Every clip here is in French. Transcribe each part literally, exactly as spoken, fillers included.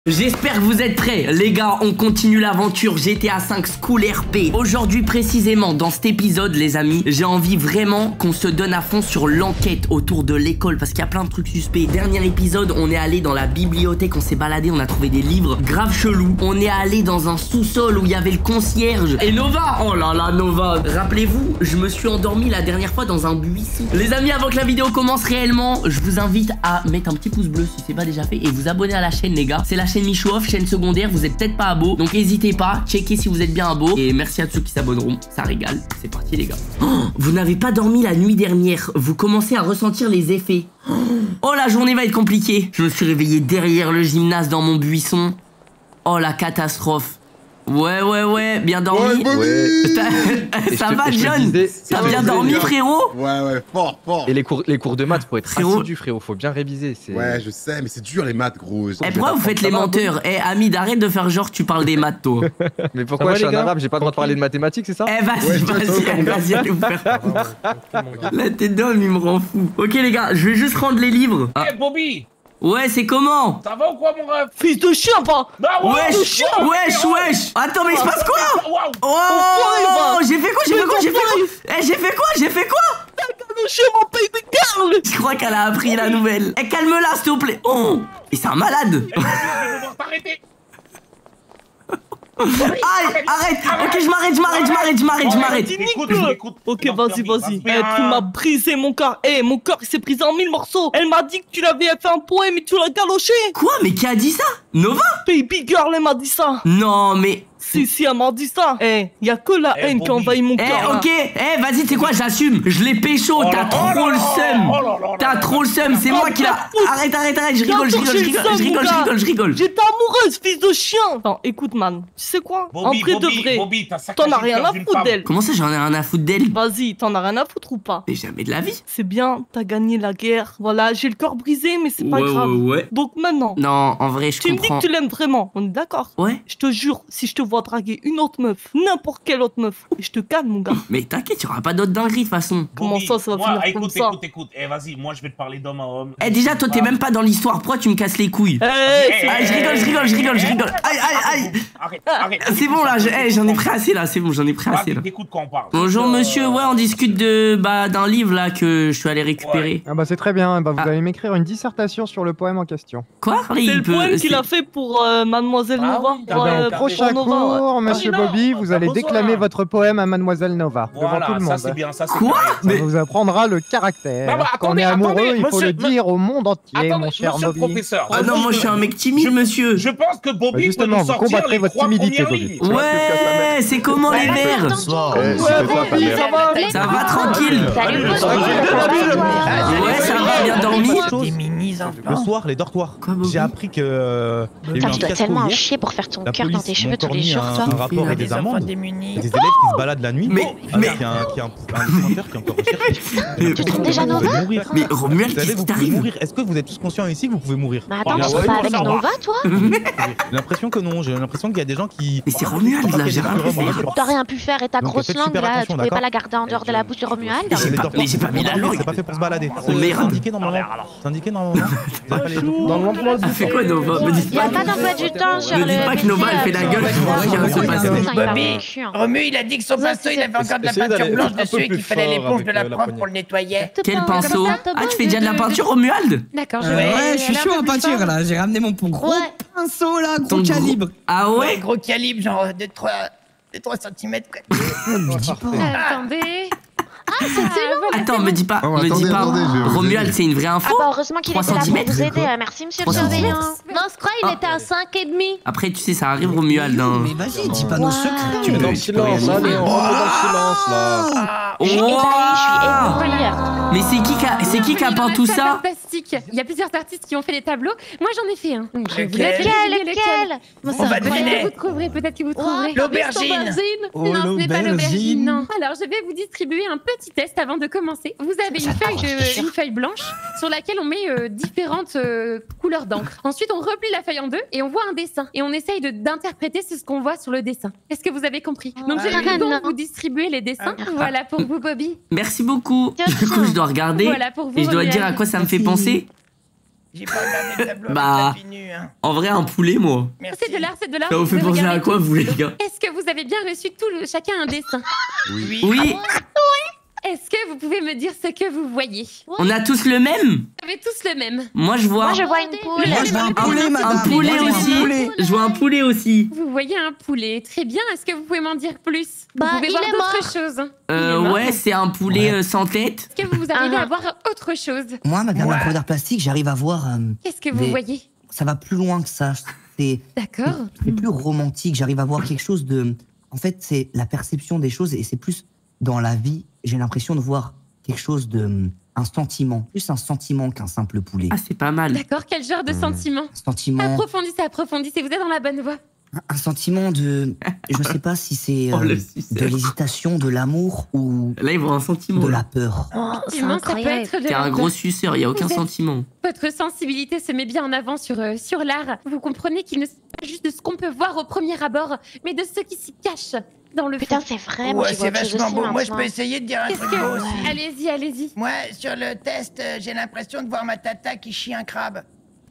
J'espère que vous êtes prêts. Les gars, on continue l'aventure G T A cinq School R P. Aujourd'hui précisément, dans cet épisode les amis, j'ai envie vraiment qu'on se donne à fond sur l'enquête autour de l'école, parce qu'il y a plein de trucs suspects. Dernier épisode, on est allé dans la bibliothèque, on s'est baladé, on a trouvé des livres grave chelous. On est allé dans un sous-sol où il y avait le concierge. Et Nova, oh là là Nova, rappelez-vous, je me suis endormi la dernière fois dans un buisson. Les amis, avant que la vidéo commence réellement, je vous invite à mettre un petit pouce bleu si c'est pas déjà fait et vous abonner à la chaîne les gars. C'est la chaîne Michouoff, chaîne secondaire, vous êtes peut-être pas abo, donc n'hésitez pas, checkez si vous êtes bien abo. Et merci à ceux qui s'abonneront, ça régale. C'est parti les gars. Oh, vous n'avez pas dormi la nuit dernière, vous commencez à ressentir les effets. Oh, la journée va être compliquée. Je me suis réveillé derrière le gymnase dans mon buisson. Oh la catastrophe. Ouais ouais ouais, bien dormi. Ouais, ouais. Ça va John? T'as bien dormi frérot? Ouais ouais, fort fort. Et les cours, les cours de maths faut être frérot. assidu frérot, faut bien réviser. Ouais je sais, mais c'est dur les maths gros. Eh pourquoi vous faites les menteurs? Eh Hamid, arrête de faire genre tu parles des maths toi. Mais pourquoi je suis un arabe, j'ai pas le droit de parler de mathématiques, c'est ça? Eh vas-y, vas-y, vas-y, allez vous faire. La tête d'homme il me rend fou. Ok les gars, je vais juste rendre les livres. Ah. Hey Bobby. Ouais, c'est comment? Ça va ou quoi mon ref? Fils de chien, pas. Bah ouais, wesh, wesh, wesh. Attends, mais il se passe quoi? Wow. Oh, j'ai fait quoi? J'ai fait quoi? J'ai fait quoi? Eh, j'ai fait quoi? J'ai fait quoi? T'as galoché mon baby girl. Je crois qu'elle a appris la nouvelle. Eh, calme-la, s'il te plaît. Oh, et c'est un malade. Je vais devoir t'arrêter. Aïe, arrête. Ok, je m'arrête, je m'arrête, je m'arrête, je m'arrête, je m'arrête. Écoute, écoute. Ok, vas-y, vas-y. Eh, tu m'as brisé mon cœur. Eh, mon cœur il s'est brisé en mille morceaux. Elle m'a dit que tu l'avais fait un poème et tu l'as galoché. Quoi? Mais qui a dit ça? Nova? Baby girl, elle m'a dit ça. Non, mais... Si, si, elle m'a dit ça. Eh, y a que la Eh, haine qui Bobby. envahit mon Eh, cœur. ok, eh, vas-y, tu sais quoi, j'assume. Je l'ai pécho, Oh t'as là, trop oh là le là, seum. oh là là là T'as là. trop le seum, c'est moi qui l'a. Arrête, arrête, arrête, je rigole, je rigole, je rigole, je rigole, je rigole, je rigole. J'étais amoureuse, fils de chien. Non, écoute, man, tu sais quoi? En Bobby, vrai Bobby, de vrai, Bobby, t'as saccagé t'en as le rien cœur à d'une foutre femme. d'elle. Comment ça, j'en ai rien à foutre d'elle? Vas-y, t'en as rien à foutre ou pas? Mais jamais de la vie. C'est bien, t'as gagné la guerre. Voilà, j'ai le cœur brisé, mais c'est pas Ouais, grave. ouais, ouais. Donc maintenant, Non, en vrai, je tu me dis comprends. que tu l'aimes vraiment, on est d'accord? Ouais. Je te jure, si je te vois draguer une autre meuf, n'importe quelle autre meuf, et je te calme, mon gars. Mais t'inquiète, y'aura pas d'autres dingueries de toute façon. Comment Bobby, ça, ça va moi, finir écoute, comme ça? Écoute, écoute, eh vas-y, moi je vais te parler d'homme à homme. Eh, déjà, toi, t'es même pas dans l'histoire. Pourquoi tu me casses les couilles? Eh, Eh, c'est- Ah, je rigole, je rigole, je rigole, je rigole. Aïe, aïe, aïe. Arrête, arrête. C'est bon là, je- eh, j'en ai pris assez là, c'est bon, j'en ai pris assez là. Écoute quand on parle. Bonjour Euh, monsieur, ouais, on discute de bah d'un livre là que je suis allé récupérer. Ah bah c'est très bien, bah vous Ah. allez m'écrire une dissertation sur le poème en question. Quoi? C'est le poème qu'il a fait pour euh, Mademoiselle Ah Nova. oui, pour, ah ben, euh, au pour Prochain Nova, ouais. cours, monsieur Ah, non, Bobby, on vous a allez besoin. déclamer votre poème à Mademoiselle Nova, devant Voilà, tout le ça monde. c'est bien, ça c'est Quoi? carré. Ça Mais- vous apprendra le caractère. Bah, bah, Quand on attendez, est amoureux, attendez, il faut monsieur- le dire au monde entier, Attendez, mon cher monsieur le Bobby. professeur. Ah non, moi je suis un mec timide, Je- monsieur. Je pense que Bobby Bah, peut justement, nous vous sortir combattrez les votre trois timidité, premières Bobby. lignes. Ouais, c'est comment les verts? Bonsoir. Ouais, Bobby, ça va? Ça va tranquille? Salut, Ouais, ça va, bien dormi? Le soir, les dortoirs. Quoi, Bobby? J'ai appris que. euh, il y a eu Putain, un tu dois fiasco tellement en hier. chier pour faire ton La cœur dans police tes cheveux m'a tous les mis jours, un, toi. un rapport et des amendes. Et des élèves qui se baladent la nuit. Mais- Ah, mais- qui a un, qui a un, un pointeur qui est encore recherché. Tu trouves déjà Vous pouvez Nova? mourir. Mais Romuald, Vous qu'est-ce savez, qui vous pouvez t'arrive? mourir. Est-ce que vous êtes tous conscients ici que vous pouvez mourir? Bah attends, Ah, tu ouais, es pas ouais, avec ça va. Nova, toi? J'ai l'impression que non. J'ai l'impression qu'il y a des gens qui. Mais c'est Romuald là, j'ai rien fait. T'as rien pu faire et ta Donc, grosse faites langue super là, tu attention, pouvais pas d'accord? la garder en dehors de la bouche de Romuald? Mais j'ai Les pas- dortoirs, mais j'ai pas mis la langue. C'est pas fait pour se balader. Oh, merde. C'est indiqué normalement. C'est indiqué normalement. Vous avez pas les documents. Dans l'emploi Ah, fait quoi Nova? Me dites Il y a pas pas d'emploi du temps sur Me le. dites pas que Nova elle fait la gueule, tu vois ce qui va se passer. Bobby, Romu, il a dit que son pinceau, il avait encore de la Essayez peinture d'aller blanche un peu dessus et plus qu'il fallait fort l'éponge avec, de la euh, la prof poignée. pour le nettoyer. Quel pinceau? Ah, tu fais déjà de la peinture Romuald? D'accord, Ouais, vais- je suis chaud en peinture là, j'ai ramené mon gros Ouais. pinceau là, gros Ton gros- calibre. Ah Ouais, ouais? gros calibre, genre de trois centimètres. Attendez. Ah, c'est Attends, me dis pas, Oh, me dis attendez, pas. attendez, je vais vous Romuald, aider. c'est une vraie Ah info? bah heureusement qu'il trois était là pour centimètres, vous c'est aider. quoi? Merci monsieur trois le surveillant. Non, ce crois, il Ah. était à cinq et demi. Après, tu sais, ça arrive Romuald. Hein. Mais vas-y, dis pas nos secrets. Tu Dans peux, le tu peux rien silence, allez, dire. on rentre dans le silence là. Je suis ébahie, je suis ébahie. Mais c'est qui qui a, c'est qui qui a peint tout ça? Fantastique. Il y a plusieurs artistes qui ont fait les tableaux. Moi, j'en ai fait un. Donc, je vous Lequel? laisse deviner Lequel? Moi, On ça va peut-être deviner. que vous trouverez, peut-être que vous trouverez. L'aubergine. Non, Oh, ce n'est pas l'aubergine. l'aubergine, non. Alors, je vais vous distribuer un petit test avant de commencer. Vous avez une feuille, de- une feuille blanche sur laquelle on met euh, différentes euh, couleurs d'encre. Ensuite, on replie la feuille en deux et on voit un dessin. Et on essaye de- d'interpréter ce qu'on voit sur le dessin. Est-ce que vous avez compris? Donc, je Ah, vais donc non. vous distribuer les dessins. Voilà pour vous, Bobby. Merci beaucoup. Du coup, je dois regarder Voilà pour vous, et je dois Romuald. dire à quoi ça me fait Merci. penser. J'ai pas regardé le tableau Bah. avec la finu, hein. En vrai, un poulet, moi. Merci. C'est de l'art, c'est de l'art. Ça vous fait penser à Regardez quoi, tout. vous, les gars? Est-ce que vous avez bien reçu tout le, chacun un dessin? Oui. Oui, Est-ce que vous pouvez me dire ce que vous voyez? Vous on a tous le même. avez tous le même. Moi, je vois Moi, je vois une poule. Moi, je vois un poulet, un madame. poulet Moi, je vois un aussi. poulet. Je vois un poulet aussi. Vous voyez un poulet. Très bien. Est-ce que vous pouvez m'en dire plus? Bah, Vous pouvez il voir est d'autres choses. Il est Euh, mort. ouais, c'est un poulet euh, sans tête. Est-ce que vous arrivez Ah. à voir autre chose? Moi, ma dernière Ouais. prof d'art plastique, j'arrive à voir. euh, Qu'est-ce que vous Des- voyez? ça va plus loin que ça. C'est D'accord. c'est plus romantique. J'arrive à voir quelque chose de. En fait, c'est la perception des choses et c'est plus dans la vie. J'ai l'impression de voir quelque chose de. Un sentiment. Plus un sentiment qu'un simple poulet. Ah, c'est pas mal. D'accord. Quel genre de sentiment? Un sentiment. Approfondissez, approfondissez. Vous êtes dans la bonne voie. Un, un sentiment de. Je sais pas si c'est. Oh, euh, le de suceur. l'hésitation, de l'amour ou Là, ils voient un sentiment. de là. la peur. Oh, c'est Effectivement, ça peut incroyable. être de T'es la un peur. gros suceur, y a aucun Vous êtes- sentiment. Votre sensibilité se met bien en avant sur, euh, sur l'art. Vous comprenez qu'il ne s'agit pas juste de ce qu'on peut voir au premier abord, mais de ce qui s'y cache dans le Putain, fond. c'est vrai. Moi, Ouais, je vois c'est autre chose vachement aussi beau. Moi, je maintenant. peux essayer de dire un Qu'est-ce truc que... beau aussi. Allez-y, allez-y. Moi, sur le test, euh, j'ai l'impression de voir ma tata qui chie un crabe.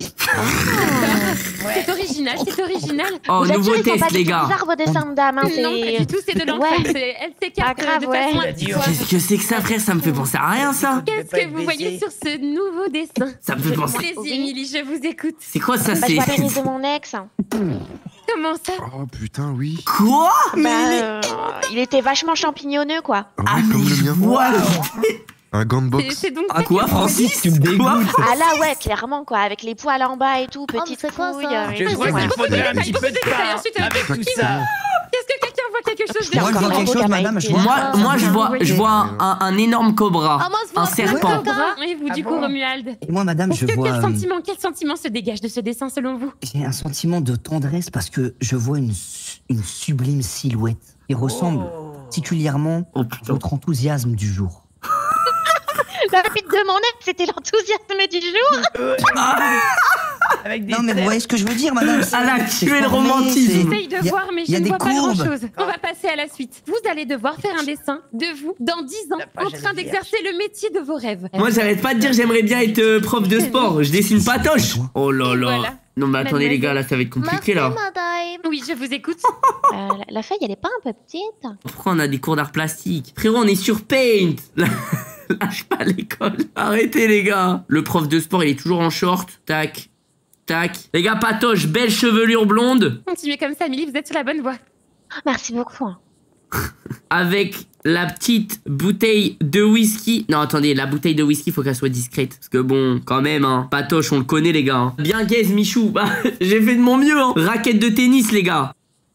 Ouais. C'est original, c'est original. Oh, Vous êtes nouveau sûr, ils sont test, pas les du tout gars. bizarres, vos dessins de dames, hein, Non, pas c'est- du tout, c'est de l'enfer. Ouais. c'est- Elle s'écarte Pas grave, de ouais. façon Il a dit, antiquoise. Qu'est-ce que c'est que ça, frère? Ça me fait penser à rien, ça. Qu'est-ce pas que être vous voyez baisé. sur ce nouveau dessin? Ça me fait penser. Allez-y, Émilie, je vous écoute. C'est quoi ça? Bah, je C'est. vois pénis de mon ex. Comment ça? Oh putain, oui. Quoi? Bah, euh, il était vachement champignonneux, quoi. Ah, Ah, oui, mais comme je le mien. vois. Un gant de C'est boxe. c'est donc Ah, ça quoi, que vous voyez? Francis? Tu me dégoûtes. Ah là, ouais, clairement, quoi. Avec les poils en bas et tout, Oh, petite c'est quoi, couille. ça euh, Je et crois tout, qu'il ouais. faudrait un petit peu de Ensuite, pain ensuite, avec tout Exactement. ça. Est-ce que quelqu'un voit quelque chose de Moi, je vois Encore quelque un chose, beau madame. Je vois. Moi, Ah, moi, je bien vois, joué. je vois un, un énorme cobra, Ah, moi, je vois un un serpent. Cobra. Et vous, Ah du coup, bon Romuald. Et moi, madame, Est-ce je que vois. quel euh, sentiment, quel sentiment se dégage de ce dessin selon vous? J'ai un sentiment de tendresse parce que je vois une, su- une sublime silhouette qui ressemble particulièrement Oh à putain. votre enthousiasme du jour. La bite de mon ex, c'était l'enthousiasme du jour. Avec des Non, mais vous traits. voyez ce que je veux dire, madame? Elle a C'est tué le formé, romantisme. c'est- J'essaye de y a- voir, mais y je a ne des vois pas courbes. grand-chose. On va passer à la suite. Vous allez devoir faire un dessin de vous dans dix ans, La page, en elle est train vierge. d'exercer le métier de vos rêves. Moi, j'arrête pas de dire j'aimerais bien être euh, prof de sport. Je dessine patoche. Oh là Et là. voilà. Non, mais attendez, les gars, là, ça va être compliqué, là. madame. Oui, je vous écoute. Euh, la, la feuille, elle est pas un peu petite? Pourquoi on a des cours d'art plastique? Frérot, on est sur Paint. Lâche pas l'école. Arrêtez, les gars. Le prof de sport, il est toujours en short. Tac. Tac. Les gars, patoche, belle chevelure blonde. Continuez comme ça, Amélie, vous êtes sur la bonne voie. Merci beaucoup. Avec la petite bouteille de whisky. Non, attendez, la bouteille de whisky, faut qu'elle soit discrète. Parce que bon, quand même, hein. Patoche, on le connaît, les gars. Hein. Bien gaze, Michou. Bah, j'ai fait de mon mieux, hein. Raquette de tennis, les gars.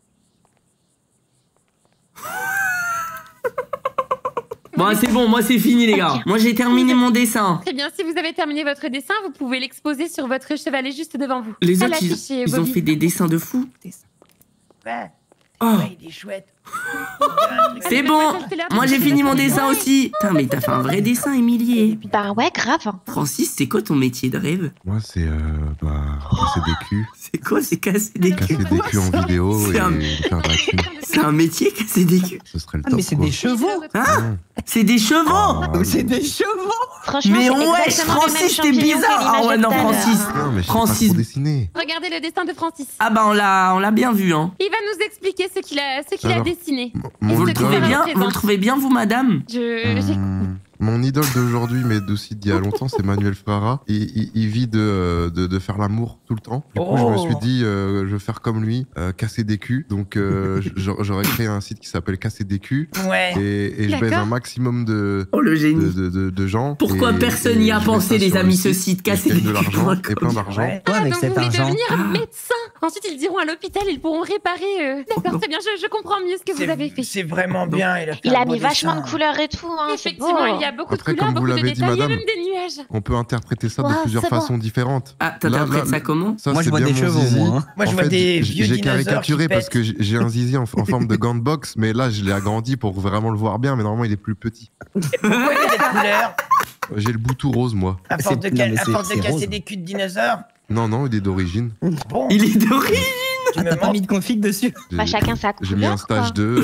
Bon, c'est bon, moi c'est fini, les gars. Moi j'ai terminé mon dessin. Très bien, si vous avez terminé votre dessin, vous pouvez l'exposer sur votre chevalet juste devant vous. Les À autres, ils, l'affiche, ils ont Bobby. fait des dessins de fou. Ouais, Oh, ouais, il est chouette. c'est bon. Moi j'ai fini mon dessin aussi. Putain, mais t'as fait un vrai dessin, Émilie. Bah ouais, grave. Francis, c'est quoi ton métier de rêve? Moi, c'est euh, bah, casser des culs. C'est quoi, c'est casser des Casser culs? des culs en vidéo C'est et un- faire de la thune. C'est un métier, casser des culs? Ce serait le Ah, top. mais c'est quoi. des chevaux! Hein? C'est des chevaux? Ah, C'est oui. des chevaux! Franchement, Mais c'est wesh, exactement les mêmes Francis, t'es champignons que bizarre. Ah l'image ouais, de non, tout à l'heure. Francis. Non, mais je sais Francis. pas trop dessiner. Regardez le dessin de Francis. Ah bah on l'a, on l'a bien vu, hein. Il va nous expliquer ce qu'il a, ce qu'il a Alors, dessiné. Mon Vous le Est-ce que trouvez ça bien? représente Vous le trouvez bien, vous, madame? Je, j'ai- Hum, Mon idole d'aujourd'hui, mais aussi d'il y a longtemps, c'est Manuel Frara. Il, il, il vit de, de, de faire l'amour tout le temps. Du coup, je me suis dit, euh, je vais faire comme lui, euh, casser des culs. Donc, euh, j'a- j'aurais créé un site qui s'appelle Casser des culs. Ouais. Et, et je baise D'accord. un maximum de, Oh, le de, génie. de, de, de gens. Pourquoi Et- personne et n'y a je mets pensé, ça les sur amis, le ce site, site, et casser je gagne des de l'argent culs. et plein d'argent. Ouais. Toi, Ah, avec donc cet vous voulez argent. devenir médecin. Ensuite, ils iront à l'hôpital, ils pourront réparer. euh, D'accord, très bien, je, je comprends mieux ce que vous C'est- avez fait. C'est vraiment bien. Il a, fait Il un a beau mis vachement dessin. de couleurs et tout. Hein, c'est beau. Effectivement, il y a beaucoup Après, de couleurs, comme vous beaucoup de l'avez dit, détails et madame, même des nuages. On peut interpréter ça Ouais, de plusieurs c'est bon. façons différentes. Ah, t'interprètes Là, là, ça comment? Ça, Moi, je c'est vois bien des mon chevaux, zizi. moi. hein. Moi, je En vois fait, des j- vieux J'ai dinosaures caricaturé qui parce pètent. que j'ai j'ai un zizi en, en forme de gant de boxe, mais là, je l'ai agrandi pour vraiment le voir bien, mais normalement, il est plus petit. Pourquoi il y a cette couleur? J'ai le bout tout rose, moi. À force de, C'est- non, ca- mais à c'est- force de c'est casser rose. des culs de dinosaures? Non, non, il est d'origine. Bon, Il est d'origine. tu Ah, me t'as pas mens. mis de config dessus? J'ai- Bah, chacun sa J'ai mis un couleur, stage quoi. deux. euh,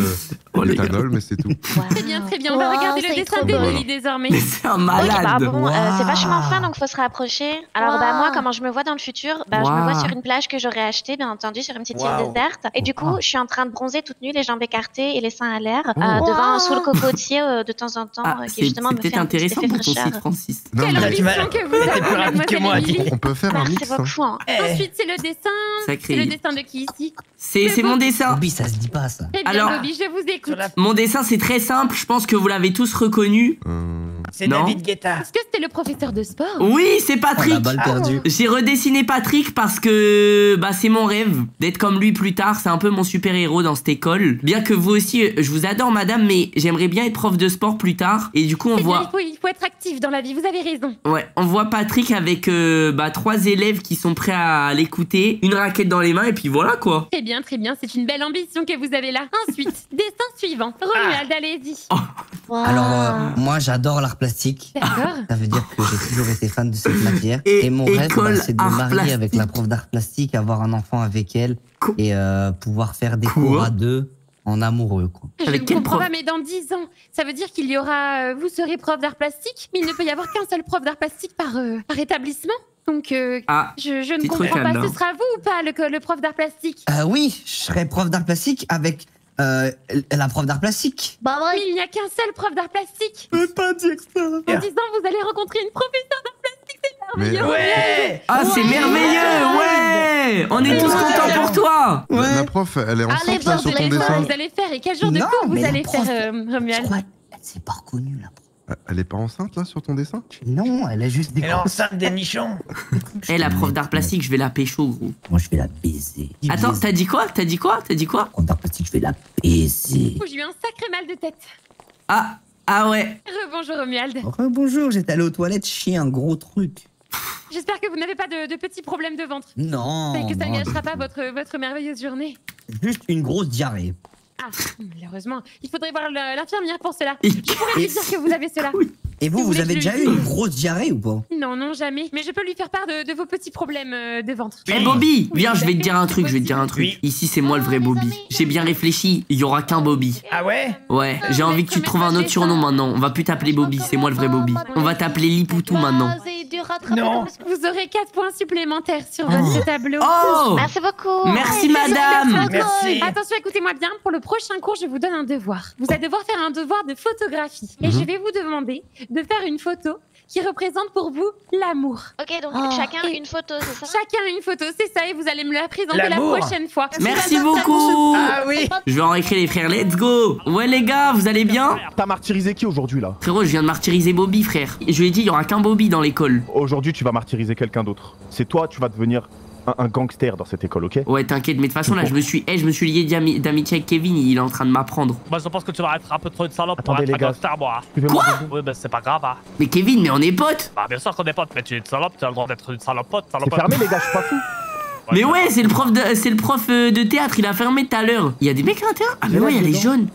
Oh, les gars. Éthanol, mais c'est tout. Très bien, très bien. On va Wow, regarder le c'est dessin trop d'Emily beau. désormais. Mais c'est un Ok, bah malade. bon, euh, c'est Wow. vachement fin, donc faut se rapprocher. Alors bah Wow. moi, comment je me vois dans le futur, bah je me vois Wow. sur une plage que j'aurais achetée, bien entendu, sur une petite Wow. île déserte. Et du coup, Wow. je suis en train de bronzer toute nue, les jambes écartées et les seins à l'air, euh, Oh. devant Wow. sous le cocotier euh, de temps en temps, Ah, euh, qui c'est justement c'est me peut-être fait un petit intéressant effet pour ton fraîcheur. site, Francis. Non, Quelle mais ambition vas- que vous t'es avez, plus rapide que moi, mademoiselle dis. Emily. on peut faire un Merci mix. hein. beaucoup. Hein. Eh, Ensuite, c'est le dessin. Sacré. C'est le dessin de qui ici? C'est c'est mon dessin. Bobby, ça se dit pas ça. Très bien, Alors- Bobby, je vous écoute. sur la- Mon dessin, c'est très simple. Je pense que vous l'avez tous reconnu. Euh, C'est Non. David Guetta. Est-ce que c'était le professeur de sport? Oui, c'est Oh, la Patrick. balle perdue. J'ai redessiné Patrick parce que bah c'est mon rêve d'être comme lui plus tard. C'est un peu mon super héros dans cette école. Bien que vous aussi, euh, je vous adore, madame, mais j'aimerais bien être prof de sport plus tard. Et du coup, on C'est bien, voit, il faut, il faut être actif dans la vie, vous avez raison. ouais, on voit Patrick avec euh, bah trois élèves qui sont prêts à l'écouter, une raquette dans les mains et puis voilà quoi. Très bien, très bien, c'est une belle ambition que vous avez là. Ensuite, dessin suivant. Romuald, allez-y. Alors, euh, moi, j'adore l'art plastique. D'accord. Ça veut dire que j'ai toujours été fan de cette matière. Et Et, mon rêve, école bah, c'est de me art marier plastique. avec la prof d'art plastique, avoir un enfant avec elle Quoi et euh, pouvoir faire des Quoi cours à deux en amoureux. Quoi. Je Avec ne quel comprends prof pas, mais dans dix ans, ça veut dire qu'il y aura. euh, vous serez prof d'art plastique, mais il ne peut y avoir qu'un seul prof d'art plastique par, euh, par établissement. Donc, euh, Ah, je, je ne petit truc comprends pas. là-dedans. Ce sera vous ou pas le, le prof d'art plastique? Euh, oui, je serai prof d'art plastique avec euh, la prof d'art plastique. Bah Mais il n'y a qu'un seul prof d'art plastique. je peux pas dire ça. En dix ans, vous allez rencontrer une professeure d'art plastique, c'est Mais- merveilleux. Ouais. Ah, c'est merveilleux, ouais. On est tous contents pour toi. la, la prof, elle est enceinte là Vous sur ton allez faire, dessin. vous allez faire. Et quel genre de Non, cours mais vous la allez prof- faire, euh, Je Romuald? crois qu'elle s'est pas reconnue, la prof. Elle est pas enceinte là sur ton dessin? Non, elle a juste des Elle est enceinte des nichons. Eh, la prof d'art plastique, je vais la pécho, gros. Moi, je vais la baiser. Attends, Baiser. t'as dit quoi? T'as dit quoi? T'as dit quoi? Prof d'art plastique, je vais la baiser. Oh, j'ai eu un sacré mal de tête. Ah, ah ouais. Rebonjour, Romuald. Enfin, bonjour, j'étais allé aux toilettes chier un gros truc. J'espère que vous n'avez pas de, de petits problèmes de ventre. Non. Et que ça ne non, gâchera du pas tout. votre, votre merveilleuse journée. Juste une grosse diarrhée. Ah, malheureusement. Il faudrait voir le- l'infirmière pour cela. Je pourrais lui dire que vous avez cela. Et vous, Si vous vous voulez avez que je déjà le eu dise. une grosse diarrhée ou pas? Non, non, jamais. Mais je peux lui faire part de, de vos petits problèmes euh, de ventre. Eh Bobby, Oui, viens, je vais te d'accord, dire un c'est truc, je vais te dire un truc. Oui. Ici, c'est moi le vrai Bobby. J'ai bien réfléchi, il y aura qu'un Bobby. Ah ouais? Ouais, j'ai envie que tu te trouves un autre surnom maintenant. On va plus t'appeler Bobby, c'est moi le vrai Bobby. On va t'appeler Lipoutou maintenant. Non. Vous aurez quatre points supplémentaires sur votre tableau. Oh, Merci beaucoup. merci Ouais, madame. Merci. Attention, écoutez-moi bien. Pour le prochain cours, je vous donne un devoir. Vous allez devoir faire un devoir de photographie. Et Mhm. je vais vous demander de faire une photo qui représente pour vous l'amour. Ok, donc Oh. chacun Et- une photo, c'est ça? Chacun une photo, c'est ça, et vous allez me la présenter la L'amour. prochaine fois. Merci beaucoup. Ah oui. Je vais en réécrire les frères, let's go. Ouais les gars, vous allez bien? T'as martyrisé qui aujourd'hui là? Frérot, je viens de martyriser Bobby, frère. Et je lui ai dit, il y aura qu'un Bobby dans l'école. Aujourd'hui tu vas martyriser quelqu'un d'autre. C'est toi, tu vas devenir un, un gangster dans cette école, ok? Ouais, t'inquiète, mais de toute façon, là, je me suis, eh, je me suis lié d'ami- d'amitié avec Kevin, il est en train de m'apprendre. Moi je pense que tu vas être un peu trop une salope pour Attendez, être les un gars. gangster, moi. Suivez-moi, Quoi? vas-y. Oui, ben c'est pas grave, hein. Mais Kevin, mais on est potes. Bah bien sûr qu'on est potes, mais tu es une salope, tu as le droit d'être une salopote, C'est salopote. fermé les gars, je suis pas fou. Mais ouais, c'est le prof de, c'est le prof euh, de théâtre, il a fermé tout à l'heure. Il y a des mecs à l'intérieur? Ah mais Mais ouais, il y a là, les dedans. jaunes.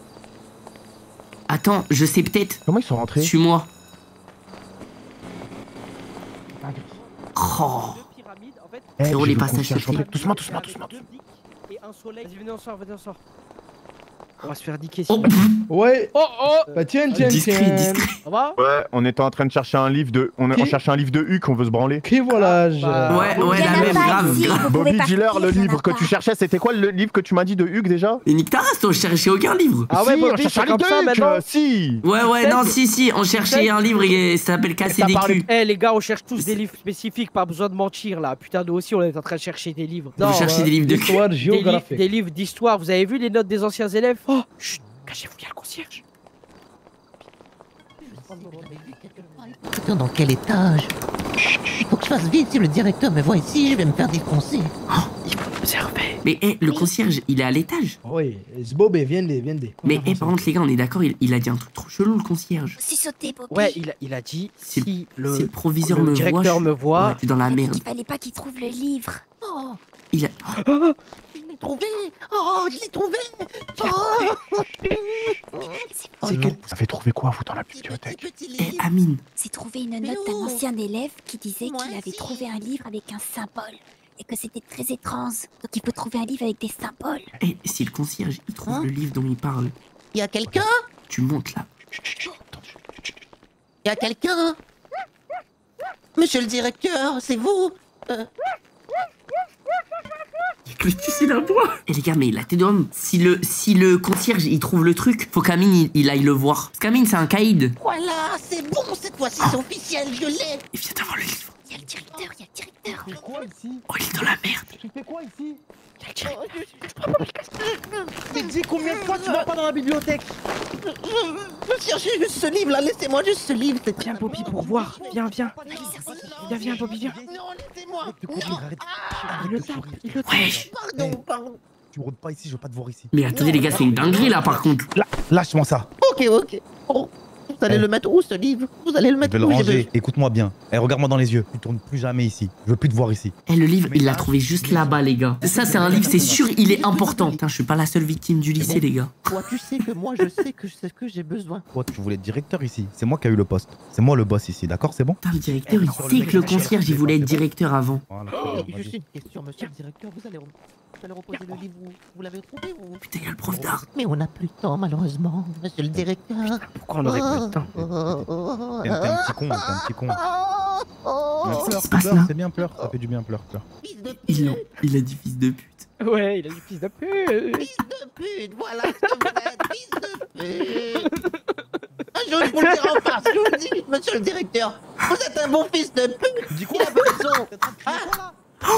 Attends, je sais peut-être. Comment ils sont rentrés? Suis-moi. Oh. Eh, Frérot, j'ai les vu le passages concierge secrets. rentrer. Doucement, doucement, doucement. Et un soleil. Vas-y, venez, on sort, venez, on sort. On va se faire niquer. Oh, Ouais. Oh, oh. Bah tiens, tiens, discret, tiens. discret. Ça va? Ouais, on était en train de chercher un livre de. On, est- on Qui cherche un livre de Huck, on veut se branler. Ok, voilà. je- Ouais, ouais, la même, grave, grave. Bobby, dis-leur le livre que tu cherchais, c'était quoi le livre que tu m'as dit de Huck déjà? Et nique ta race, toi, je cherchais aucun livre. Ah ouais, Si, Bobby, on cherche c'est un livre comme ça de Huck, maintenant. euh, si. Ouais, ouais, sais non, que- si, si, on cherchait un livre et ça s'appelle Casser t'as des parlé- culs. Eh les gars, on cherche tous des livres spécifiques, pas besoin de mentir là. Putain, nous aussi on est en train de chercher des livres. Vous cherchez des livres de cul? d'histoire, des livres, des livres d'histoire. Vous avez vu les notes des anciens élèves? Oh, chut, cachez-vous, il y a le concierge. Putain, dans quel étage? Faut que je fasse vite si le directeur me voit ici, je vais me faire défoncer. Il m'a observé. Mais eh, le concierge, il est à l'étage. Oui, c'est Bobé, viens-les, viens-les. Mais eh, par contre, les gars, on est d'accord, il, il a dit un truc trop chelou, le concierge. Si sauter, Bobby. Ouais, il a, il a dit Si- si le, Si le proviseur le me directeur voit, me voit. ouais, t'es dans la merde. Il fallait pas qu'il trouve le livre. Oh, Il a... je l'ai trouvé. Oh, je l'ai trouvé. Oh. C'est quel... Vous avez trouvé quoi, vous, dans la bibliothèque? Eh, Amine, C'est trouvé une note d'un ancien élève qui disait qu'il avait trouvé un livre avec un symbole. et que c'était très étrange. Donc il faut trouver un livre avec des symboles. Eh, si le concierge, il trouve Hein le livre dont il parle, Y a quelqu'un? tu montes là. Y a quelqu'un? Monsieur le directeur, c'est vous? euh... Clétus, il aboie. Et les gars, mais la tête d'homme, si le, si le concierge, il trouve le truc, faut qu'Amine, il, il aille le voir. Parce qu'Amine, c'est un caïd. Voilà, c'est bon, cette fois-ci c'est officiel, je l'ai. Il vient d'avoir le livre. Il y a le directeur, il y a le directeur. Tu fais quoi ici? Oh, il est dans la merde. Tu fais quoi ici? Mais dis combien de fois tu vas pas dans la bibliothèque? Je cherchais juste ce livre là, laissez-moi juste ce livre. Viens Bobby pour voir, viens, viens. Viens, viens Bobby, viens. Non, laissez-moi. Arrête de courir, arrête. Il le tape, il le tape. Wesh. Pardon, pardon. Tu rôdes pas ici, je veux pas te voir ici. Mais attendez, les gars, c'est une dinguerie là, par contre. Lâche-moi ça. Ok, ok. Oh, vous allez Eh. le mettre où ce livre? Vous allez le Je mettre vais le où? j'ai ranger. besoin- Écoute-moi bien. Et regarde-moi dans les yeux. Tu tournes plus jamais ici. Je veux plus te voir ici. Eh, le livre, il l'a trouvé juste là-bas, les gars. Ça, c'est un livre, c'est sûr, il est important. Putain, je suis pas la seule victime du lycée, les gars. Toi, tu sais que moi, je sais que c'est ce que j'ai besoin. Toi, tu voulais être directeur ici. C'est moi qui ai eu le poste. C'est moi le boss ici, d'accord? C'est bon? Putain, le directeur, il sait que le concierge, il voulait être directeur avant. Voilà. Et juste une question, monsieur le directeur, vous allez, vous allez reposer le livre où vous l'avez trouvé ou... Putain, il y a le prof d'art. Mais on n'a plus le temps, malheureusement, monsieur le directeur. Pourquoi on aurait pas le temps? T'es un t'es un petit con, t'es un petit con. Qu'est-ce qui Pleure, se passe pleure, là? c'est bien, pleure. Ça fait du bien, pleure, pleure. Il, a- il a dit fils de pute. Ouais, il a dit fils de pute. Fils de pute, voilà ce que vous êtes, fils de pute. Ah, je vous le dire en face, je vous le dis, monsieur le directeur. Vous êtes un bon fils de pute. Dis quoi? Il a pas raison. Ah.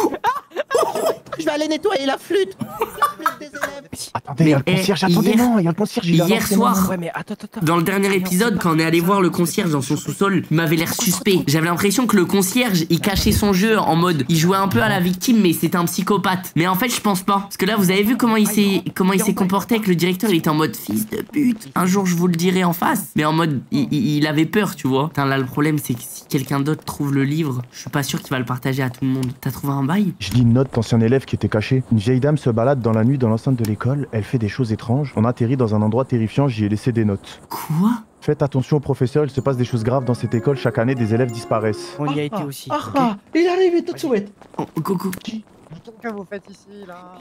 Je vais aller nettoyer la flûte. La flûte des élèves. Attendez, il y a le Mais, concierge, eh, attendez, hier- non, il y a le concierge, il a Hier lancé soir, Ouais, mais attends, attends. dans le dernier épisode, quand on est allé voir le concierge dans son sous-sol, il m'avait l'air suspect. J'avais l'impression que le concierge, il cachait son jeu en mode, il jouait un peu à la victime, mais c'était un psychopathe. Mais en fait, je pense pas. Parce que là, vous avez vu comment il s'est, comment il s'est comporté avec le directeur. Il était en mode fils de pute. Un jour, je vous le dirai en face. Mais en mode, il, il- il avait peur, tu vois. Putain, là, le problème, c'est que si quelqu'un d'autre trouve le livre, je suis pas sûr qu'il va le partager à tout le monde. T'as trouvé un bail? Je lis une note d'ancien élève qui était caché. Une vieille dame se balade dans la nuit dans l'enceinte de l'école, elle fait des choses étranges. On atterrit dans un endroit terrifiant, j'y ai laissé des notes. Quoi? Faites attention aux professeurs, il se passe des choses graves dans cette école, chaque année des élèves disparaissent. On y a été aussi. Ah, ah, il arrive tout de suite. Oh, coucou. Qu'est-ce que vous faites ici, là?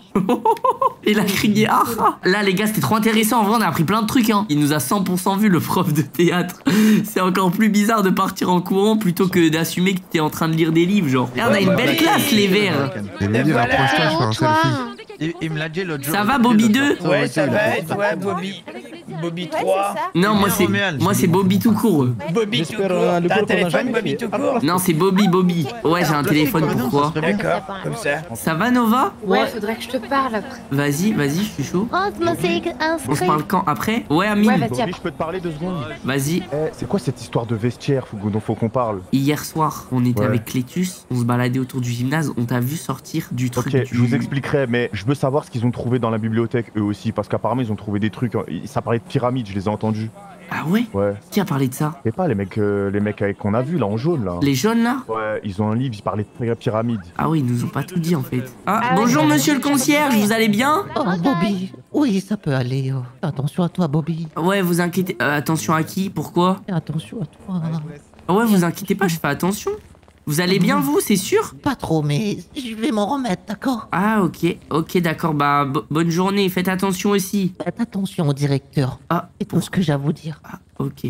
Il a crié ah ah. Là les gars c'était trop intéressant, en vrai on a appris plein de trucs hein. Il nous a cent pour cent vu le prof de théâtre. C'est encore plus bizarre de partir en courant plutôt que d'assumer que t'es en train de lire des livres genre. Là on a une belle classe les verts. Et les livres, approche-toi, je fais un selfie. Il, il me l'a dit l'autre jour. Ça va Bobby deux? Ouais, ça va, et toi, Bobby Bobby trois. Non moi c'est moi c'est Bobby tout court. Bobby tout court. T'as un téléphone, Bobby tout court? Non c'est Bobby Bobby. Ouais j'ai un téléphone pourquoi? D'accord, comme ça. Ça va Nova? Ouais, faudrait que je te parle après. Vas-y vas-y je suis chaud. Oh, comment c'est On se parle quand après? Ouais Amine. Ouais, vas-y, Bobby, je peux te parler deux secondes? Vas-y. Eh, c'est quoi cette histoire de vestiaire faut- dont faut qu'on parle? Hier soir on était Ouais. avec Clétus, on se baladait autour du gymnase, on t'a vu sortir du truc. Ok, du- je vous expliquerai, mais je veux savoir ce qu'ils ont trouvé dans la bibliothèque eux aussi, parce qu'apparemment ils ont trouvé des trucs, hein. Ça parlait de pyramides, je les ai entendus. Ah ouais? Ouais. Qui a parlé de ça? Je sais pas, les mecs, euh, les mecs avec- qu'on a vus là en jaune là. Les jaunes là? Ouais, ils ont un livre, ils parlaient de pyramides. Ah oui, ils nous ont pas tout dit en fait. Ah, bonjour monsieur le concierge, vous allez bien? Oh, Bobby. Oui, ça peut aller. oh. Fais attention à toi, Bobby. Ouais, vous inquiétez. euh, attention à qui? Pourquoi? Fais attention à toi. Ah ouais, vous inquiétez pas, je fais attention. Vous allez bien vous, c'est sûr? Pas trop, mais je vais m'en remettre, d'accord? Ah ok, ok d'accord, bah bo- bonne journée, faites attention aussi. Faites attention au directeur. Ah, C'est tout ce que j'ai à vous dire. Ah, ok.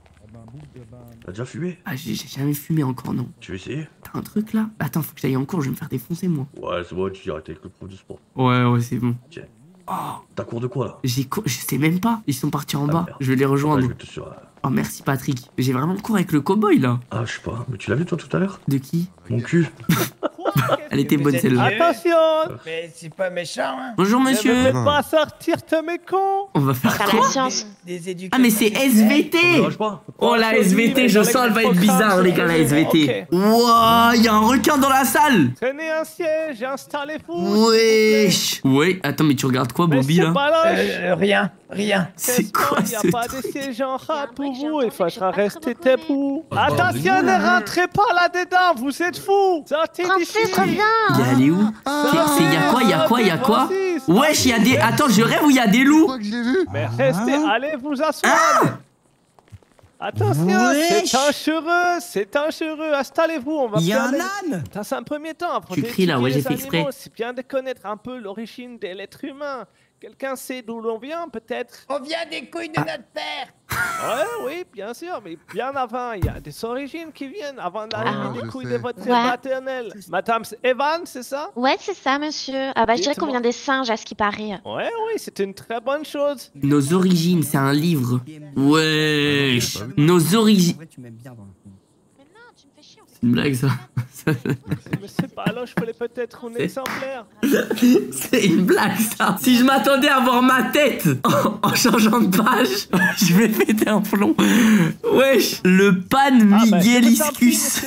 T'as déjà fumé? Ah, j'ai j'ai jamais fumé encore, non. Tu veux essayer? T'as un truc là? Attends, faut que j'aille en cours, je vais me faire défoncer moi. Ouais, c'est bon, tu arrêtes avec le prof de sport. Ouais, ouais, c'est bon. Tiens. Oh, T'as cours de quoi là? j'ai cours, je sais même pas. Ils sont partis en Ah, bas, merde. je vais les Ouais, rejoindre. je vais te sur. Oh merci Patrick. J'ai vraiment le cours avec le cowboy là. Ah, je sais pas, mais tu l'as vu toi tout à l'heure? De qui? Mon cul. Elle était bonne celle-là. Attention! Mais c'est pas méchant, hein. Bonjour Ne me monsieur. faites pas sortir, te mes cons! On va faire T'as quoi? la science. Des éducateurs. Ah mais c'est S V T! Oh la S V T, je sens elle va être bizarre les gars la S V T. Wouah, y'a un requin dans la salle! Tenez un siège et installez-vous! Wesh! Ouais, attends mais tu regardes quoi Bobby là? Euh, rien, rien. C'est quoi Il ce n'y a pas de truc? siège en rat pour vous, il faudra rester debout. Ah, Attention, ne rentrez pas là-dedans, vous êtes fous! Sortez d'ici! Francis, reviens. Il est allé où? C'est c'est- y'a quoi, y'a quoi, y'a quoi? Wesh, y'a des... Attends, je rêve où y'a des loups? Mais restez, allez vous asseoir! Attention, Wesh. c'est dangereux, c'est dangereux. Installez-vous, on va Il y a faire un des- âne. Dans un premier temps, après Tu cries là, ouais, j'ai fait exprès. exprès. C'est bien de connaître un peu l'origine de l'être humain. Quelqu'un sait d'où l'on vient, peut-être? On vient des couilles Ah. de notre père. Ouais, oui, bien sûr, mais bien avant, il y a des origines qui viennent, avant l'arrivée Ah, des je couilles sais. de votre Ouais. maternelle. Madame Evan, c'est ça? Ouais, c'est ça, monsieur. Ah bah, je dirais qu'on Dites-moi. vient des singes, à ce qui paraît. Ouais, oui, c'est une très bonne chose. Nos origines, c'est un livre. Wesh. Nos origines. Ouais, tu m'aimes bien dans le film. C'est une blague ça. Mais c'est pas là, je voulais peut-être un exemplaire. C'est une blague ça. Si je m'attendais à voir ma tête en, en changeant de page, je vais péter un plomb. Wesh. Le pan Ah, bah, Migueliscus.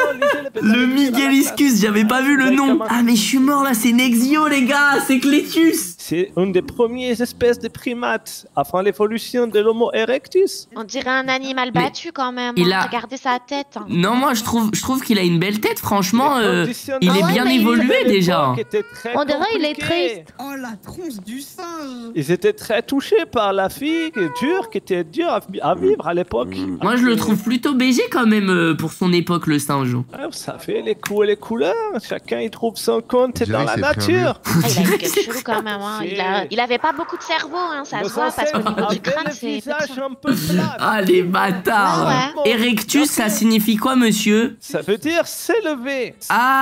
Le Migueliscus, j'avais pas vu le nom. Ah mais je suis mort là, c'est Nexio les gars, c'est Clétus. C'est une des premières espèces de primates avant l'évolution de l'Homo erectus. On dirait un animal battu quand même. il hein. a- Regardez sa tête. hein. Non moi je trouve, je trouve qu'il a une belle tête franchement. euh, conditions il de est vie bien de évolué l'époque déjà. étaient très On dirait il est compliquées. triste. Oh la tronche du singe. Ils étaient très touchés par la fille dure qui était dure à, à vivre à l'époque. Moi je le trouve plutôt B G quand même euh, pour son époque le singe. Ah, vous savez, les coups et les couleurs, chacun y trouve son compte Jerry dans la s'est pris un nature. Ah, il a une gueule chelou quand même. Hein. Il, a... il avait pas beaucoup de cerveau, hein, ça Nos se voit, parce qu'au ancêtres niveau du avaient crâne, le c'est visage petit. un peu plat. Ah les bâtards. Ah ouais. Erectus ça signifie quoi monsieur? Ça veut dire s'élever.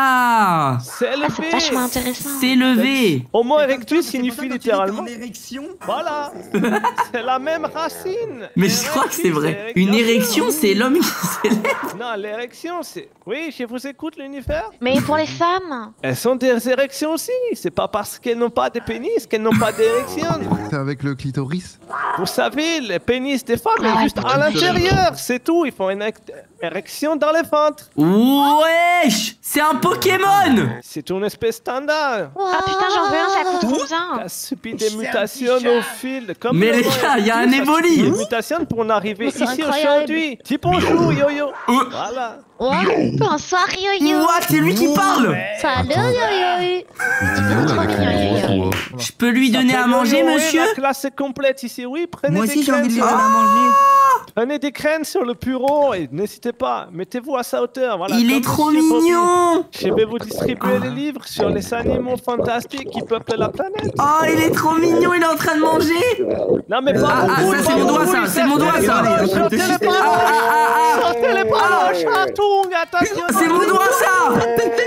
Ah. Ah, c'est S'élever. vachement intéressant. C'est levé. Homo erectus signifie littéralement. En érection. Voilà. C'est la même racine. Mais je crois que c'est vrai. Erectus, Une bien sûr. érection c'est l'homme qui s'élève. Non, l'érection, c'est. Oui, je vous écoute, l'univers. Mais pour les femmes, Elles sont des érections aussi. C'est pas parce qu'elles n'ont pas de pénis qu'elles n'ont pas d'érection. C'est avec le clitoris. Vous savez, le pénis des femmes Ah, est juste à l'intérieur. C'est tout. Ils font une ec- érection dans les ventres. Wesh. C'est un Pokémon. C'est une espèce standard. ah putain, j'en veux un, ça coûte combien? Ça subit des C'est un mutations petit au chat. fil. Comme Mais le les nom gars, il y a indique, un ça subit éboli. Des mutations pour en arriver Mais c'est ici incroyable. aujourd'hui. Dis bonjour, yo-yo. Voilà. Bonsoir, yo-yo. What? C'est lui qui parle. Salut, yo yo. Il dit non trop avec mignon, une yo-yo. grosse voix. Je peux lui donner Ça à fait manger yo-yo, oui, monsieur? La classe est complète ici, oui. Prenez Moi des aussi j'ai crèmes envie de lui sur- donner à manger. Prenez des crènes sur le bureau et n'hésitez pas, mettez-vous à sa hauteur. Voilà, Il comme est trop Monsieur Bobby. mignon. Je vais vous distribuer les livres sur les animaux fantastiques qui peuplent la planète. Oh il est trop mignon, il est en train de manger. Non mais pas Ah, ah, beaucoup, ça, pas c'est mon doigt, beaucoup, ça, il c'est mon doigt, ça. sortez les Ah, ballons, ah, ah, sortez les ballons, chatung, attention. C'est mon doigt ça.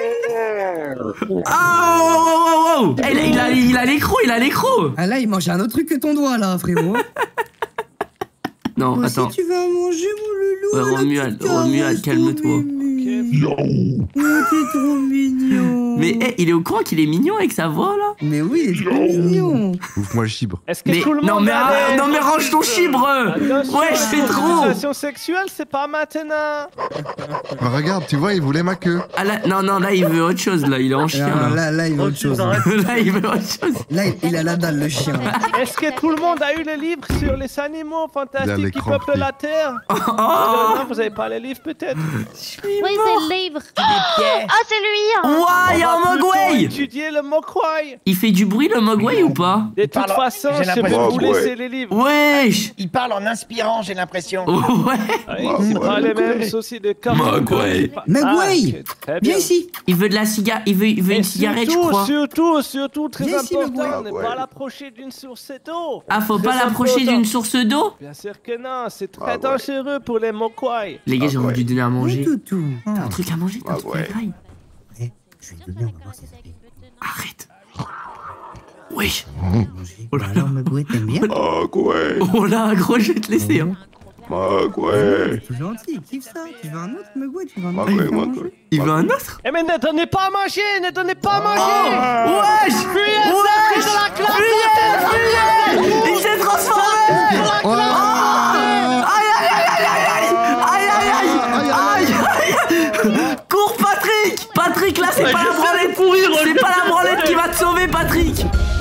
Ah oh, oh, oh, oh. Il, il a il a l'écro, il a l'écro. Ah là, il mange un autre truc que ton doigt là, frérot. Non, Moi attends. aussi, tu vas manger mon loulou. Ouais, Romuald, Romuald, calme-toi. Oh, t'es trop mignon. Mais eh, il est au courant qu'il est mignon avec sa voix là? Mais oui, il est trop mignon. Ouvre-moi le chibre. Est-ce que Mais tout le non monde mais a ah, des- non mais range ton chibre. Attention, Ouais, je fais la trop. conversation sexuelle, c'est pas maintenant. Bah regarde, tu vois, il voulait ma queue. Ah là, non non là il veut autre chose là, il est en chien Ah, là. là, là, il veut autre chose. Là, Là il veut autre chose. il, il a la dalle, le chien. Est-ce que tout le monde a eu le livre sur les animaux Il a fantastiques qui l'écran peuplent pris. la Terre? Oh, Non, vous avez pas le livre peut-être? Oui, c'est le livre. Ah, c'est lui. hein. Ouah, il y a un On va plutôt Mogwai. étudier le Mogwai. Il fait du bruit le Mogwai ou pas? De toute parle- façon, j'ai je vais l'impression- vous laisser les livres. Wesh. Il parle en inspirant, j'ai l'impression. Ouais. Ah oui, c'est pas les mêmes soucis de carton. Mogwai. Mogwai. Ah, très bien. Viens ici. Il veut de la cigarette, il veut, il veut Et une cigarette je surtout, crois. surtout, surtout, très Viens ici, important, Mogwai. ne pas l'approcher d'une source d'eau. Ah faut pas Très l'approcher important. d'une source d'eau? Bien sûr que non, c'est très dangereux pour les Mogwai. Les gars j'ai envie de lui donner à manger. Tout, tout. T'as un truc à manger? T'as un truc à graille? Je vais lui donner, on va voir si ça fait Arrête. Wesh. manger. Bah alors, Mogwai, t'aimes bien? Oh là gros je vais te laisser hein. C'est tout gentil, kiffe ça. Tu veux un autre Mogwai? Tu veux un autre? Mogwai. Il veut un autre? Eh mais ne donnez pas à manger, ne donnez pas à Oh manger. wesh. Fuyez, Wesh. sortez de la classe. Fuyez, fuyez. Il s'est transformé. Oh. Aïe aïe aïe aïe aïe aïe aïe aïe aïe. Cours Patrick. Patrick là c'est pas la branlette. C'est pas la branlette qui va te sauver Patrick.